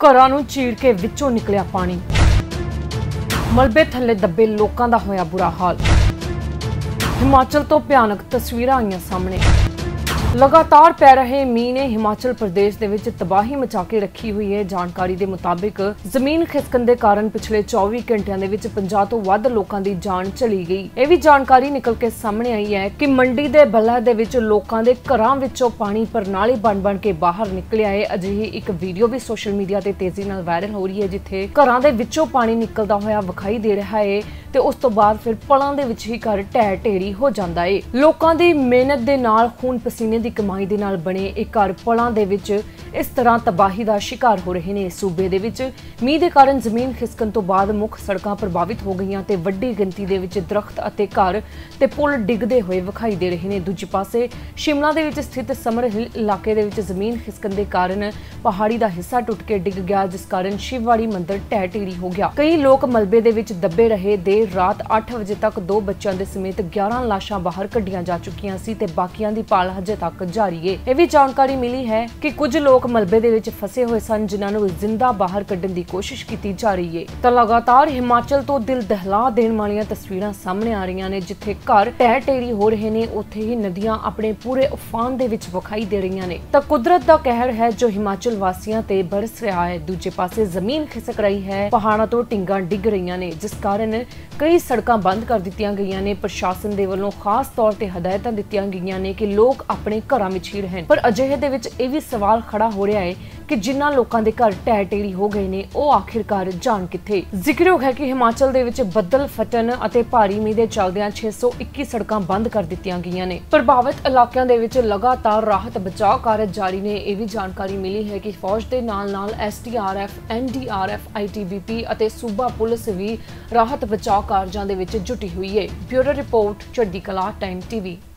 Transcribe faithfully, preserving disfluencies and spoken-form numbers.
ਘਰਾਂ ਨੂੰ ਚੀਰ ਕੇ ਵਿੱਚੋਂ ਨਿਕਲਿਆ ਪਾਣੀ। ਮਲਬੇ ਥੱਲੇ ਦੱਬੇ ਲੋਕਾਂ ਦਾ ਹੋਇਆ ਬੁਰਾ ਹਾਲ। ਹਿਮਾਚਲ ਤੋਂ ਭਿਆਨਕ ਤਸਵੀਰਾਂ ਆਈਆਂ ਸਾਹਮਣੇ। लगातार पै रहे मीह ने हिमाचल प्रदेश दे विच तबाही मचा के रखी हुई है। जानकारी के मुताबिक जमीन खिसकन के कारण पिछले चौबी घंटिया दे विच पचास तो वध लोकां दी जान चली गई। यह भी जानकारी निकल के सामने आई है कि मंडी दे बल्ला दे विच लोकां दे घरां विचों पानी प्रणाली बन बन के बाहर निकलिया है। अजिही एक वीडियो भी सोशल मीडिया ते तेजी नाल वायरल हो रही है, जिथे घरां दे विचों पानी निकलदा होया विखाई दे रहा है ते उस तो बाद फिर पलां दे विच ही घर ढह ढेरी हो जांदा है। लोकां दी मेहनत दे नाल खून पसीने दी कमाई दे नाल बने एक घर पलां दे विच इस तरह तबाही दा शिकार हो रहे ने। सूबे दे विच मीह दे कारण जमीन खिसकन तो बाद मुख सड़कां प्रभावित हो गईयां ते वड्डी गिनती दे विच दरख्त अते घर ते पुल डिगदे होए विखाई दे रहे ने। दूजे पासे शिमला दे विच स्थित समर हिल इलाके दे विच जमीन खिसकन दे कारण पहाड़ी दा हिस्सा टुट के डिग गया, जिस कारण शिववाड़ी मंदिर ढह ढेरी हो गया। कई लोग मलबे दे विच दबे रहे। देर रात आठ बजे तक दो बच्चों के समेत ग्यारह लाशां बाहर कढ़ियां जा चुकियां सी ते बाकियां दी भाल हजे तक जारी है। यह भी जानकारी मिली है कि कुछ लोग मलबे दे विच फसे हुए सन, जिन्हां नूं जिंदा बाहर कढ़न दी कोशिश की जा रही है। तो लगातार हिमाचल तो दिल दहला देने वाली तस्वीरां सामने आ रही ने, जिथे घर ढह ढेरी हो रहे ने, उत्थे ही नदियां अपने पूरे उफान दे विच विखाई दे रही ने। तो कुदरत दा कहर है जो हिमाचल वासियां ते बरस रहा है। दूजे पासे जमीन खिसक रही है, पहाड़ां तो टिंगां डिग रही ने, जिस कारण कई सड़कां बंद कर दित्तियां गईयां ने। प्रशासन दे वल्लों खास तौर ते हदायतां दित्तियां गईयां ने कि लोग अपने घरां विच ही रहन। पर अजिहे दे विच इह वी सवाल खड़ा हो रहा है कि जिन्हां लोकां दे घर ढह ढेरी हो गए ने, ਉਹ आखिरकार जान किथे। जिक्र है कि हिमाचल दे विच ਬੱਦਲ ਫਟਣ ਅਤੇ ਭਾਰੀ ਮੀਂਹ ਦੇ ਚੱਲਦਿਆਂ छे सौ इक्की ਸੜਕਾਂ ਬੰਦ ਕਰ ਦਿੱਤੀਆਂ ਗਈਆਂ ਨੇ। ਪ੍ਰਭਾਵਿਤ ਇਲਾਕਿਆਂ ਦੇ ਵਿੱਚ ਲਗਾਤਾਰ ਰਾਹਤ ਬਚਾਅ ਕਾਰਜ ਜਾਰੀ ਨੇ। ਇਹ ਵੀ ਜਾਣਕਾਰੀ ਮਿਲੀ ਹੈ ਕਿ ਫੌਜ ਦੇ ਨਾਲ-ਨਾਲ S D R F, N D R F, I T B P ਅਤੇ ਸੂਬਾ ਪੁਲਿਸ ਵੀ ਰਾਹਤ ਬਚਾਅ ਕਾਰਜਾਂ ਦੇ ਵਿੱਚ ਜੁਟੀ ਹੋਈ ਹੈ। ਬਿਊਰੋ ਰਿਪੋਰਟ, ਚੜ੍ਹਦੀ ਕਲਾ ਟਾਈਮ ਟੀਵੀ।